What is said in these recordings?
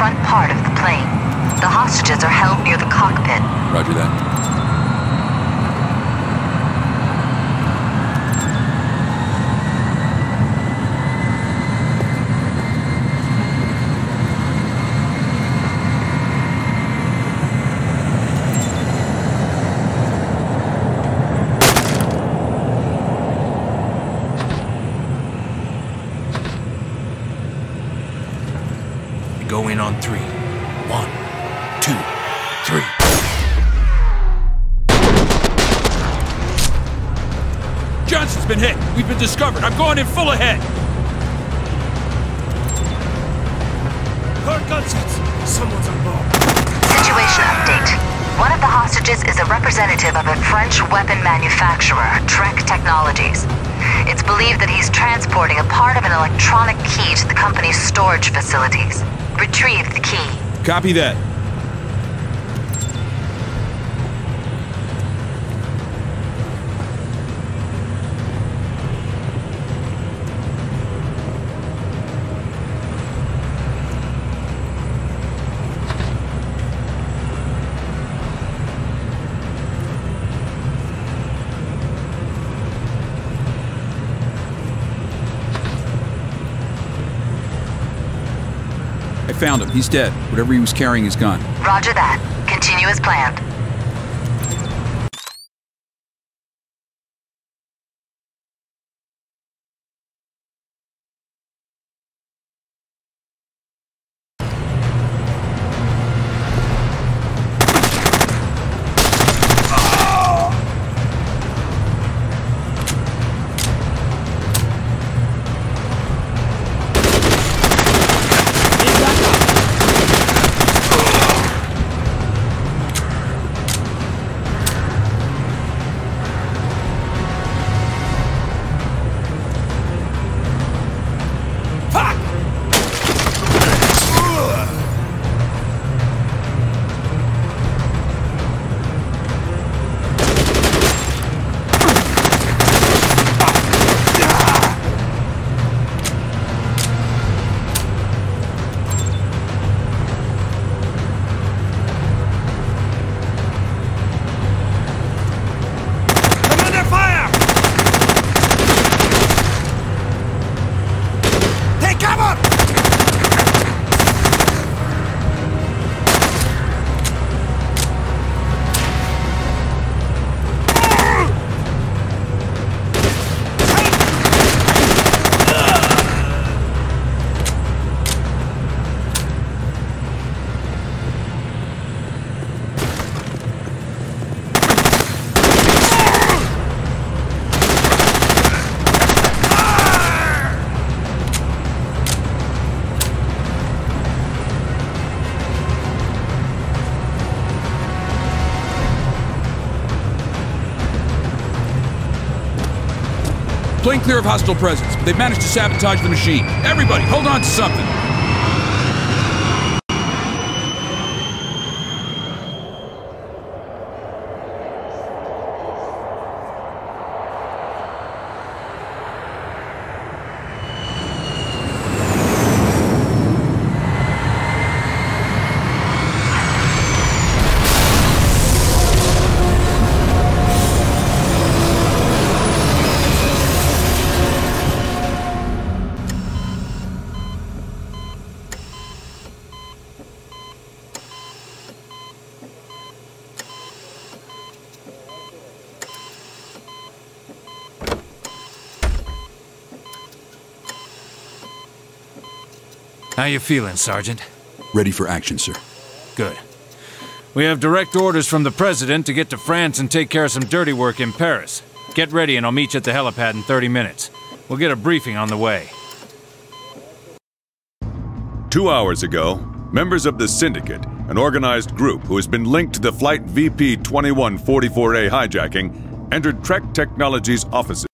front part of the plane. The hostages are held near the cockpit. Roger that. Go in on 3. 1, 2, 3. Johnson's been hit. We've been discovered. I'm going in full ahead. Heard gunshots. Someone's on board. Situation update. One of the hostages is a representative of a French weapon manufacturer, Trek Technologies. It's believed that he's transporting a part of an electronic key to the company's storage facilities. Retrieve the key. Copy that. I found him. He's dead. Whatever he was carrying is gone. Roger that. Continue as planned. Plane clear of hostile presence, but they've managed to sabotage the machine. Everybody, hold on to something. How you feeling, Sergeant? Ready for action, sir. Good. We have direct orders from the President to get to France and take care of some dirty work in Paris. Get ready and I'll meet you at the helipad in 30 minutes. We'll get a briefing on the way. 2 hours ago, members of the Syndicate, an organized group who has been linked to the Flight VP 2144A hijacking, entered Trek Technologies' offices.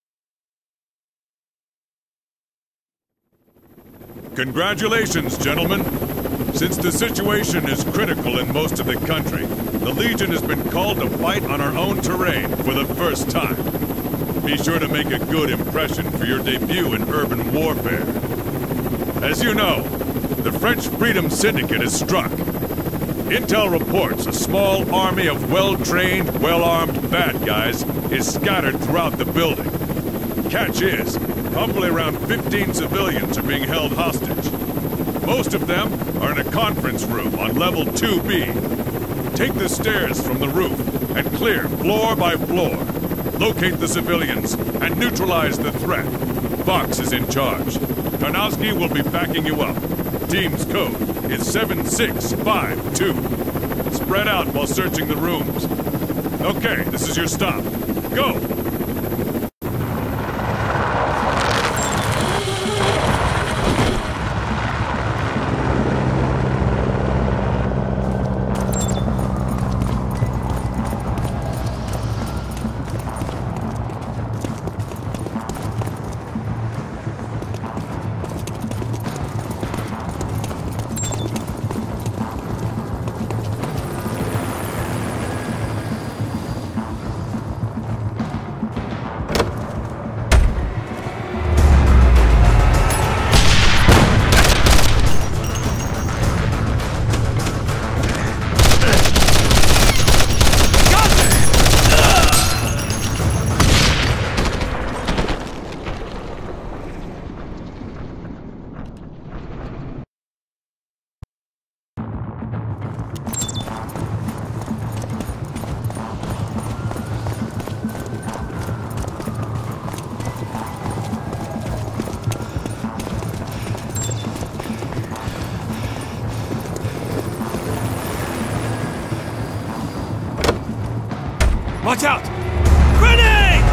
Congratulations, gentlemen. Since the situation is critical in most of the country, the Legion has been called to fight on our own terrain for the first time. Be sure to make a good impression for your debut in urban warfare. As you know, The French Freedom Syndicate is struck. Intel reports a small army of well-trained, well-armed bad guys is scattered throughout the building. Catch is, probably around 15 civilians are being held hostage. Most of them are in a conference room on level 2B. Take the stairs from the roof and clear floor by floor. Locate the civilians and neutralize the threat. Fox is in charge. Tarnowski will be backing you up. Team's code is 7652. Spread out while searching the rooms. Okay, this is your stop. Go! Watch out! Grenade!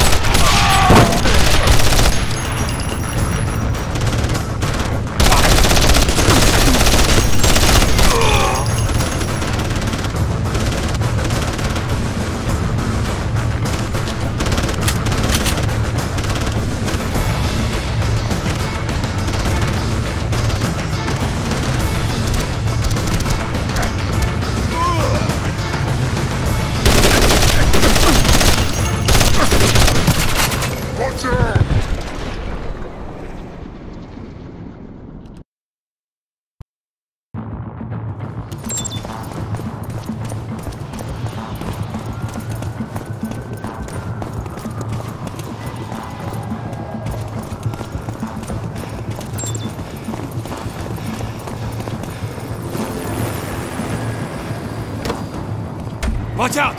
Watch out!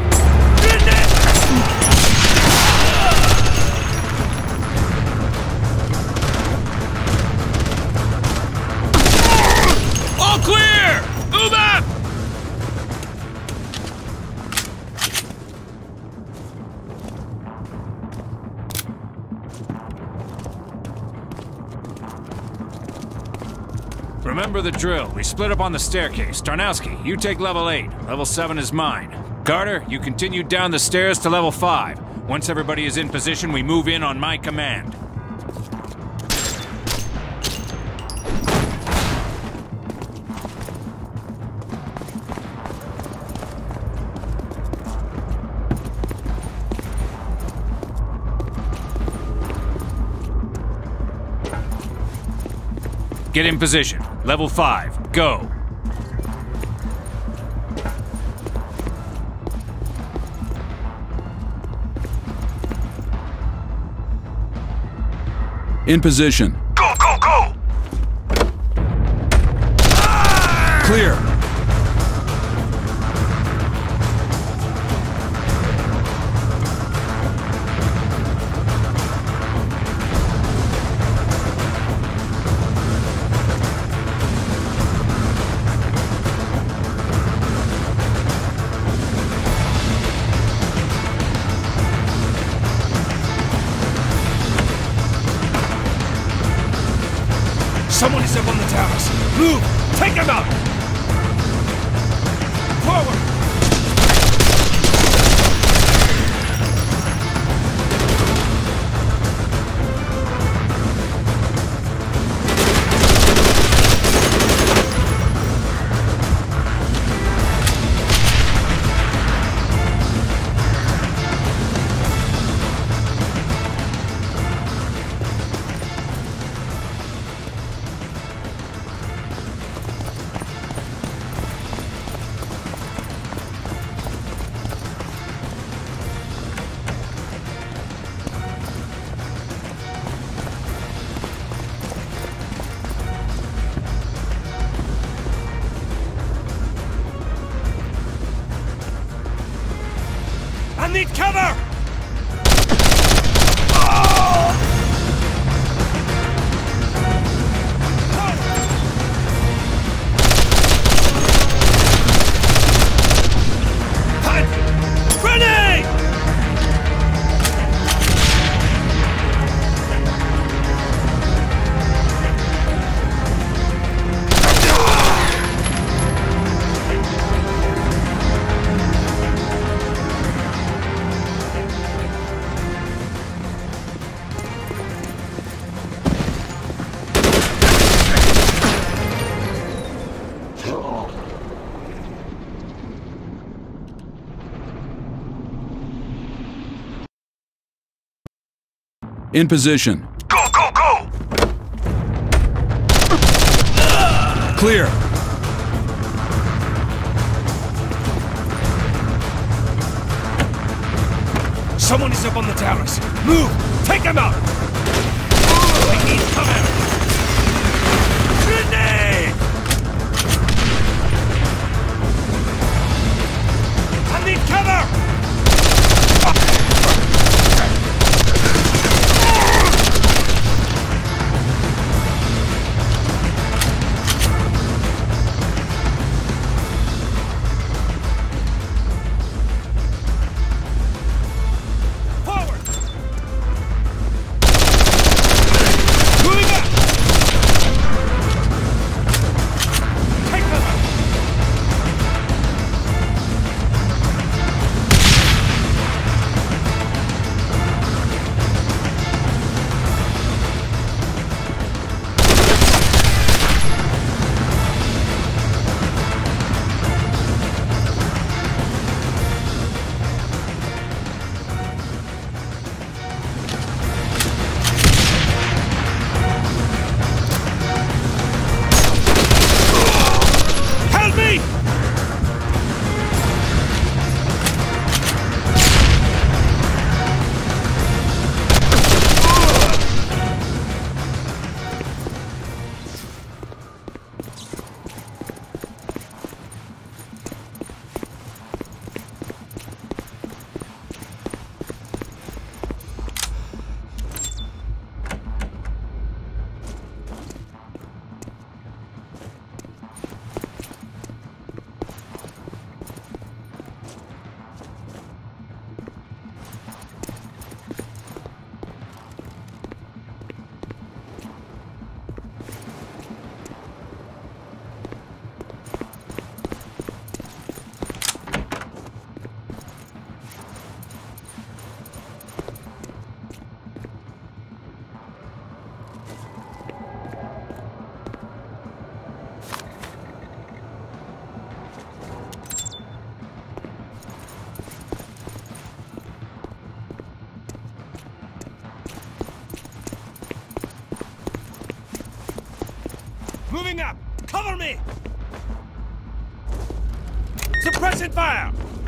All clear! Move up! Remember the drill. We split up on the staircase. Tarnowski, you take level 8. Level 7 is mine. Carter, you continue down the stairs to level 5. Once everybody is in position, we move in on my command. Get in position. Level 5. Go. In position. Go, go, go! Clear. Someone is up on the towers. Move! Take them out! Forward! I need cover! Grenade! In position. Go, go, go! Clear. Someone is up on the towers. Move! Take them out! I need cover! Grenade! I need cover! Moving up! Cover me! Suppressing fire!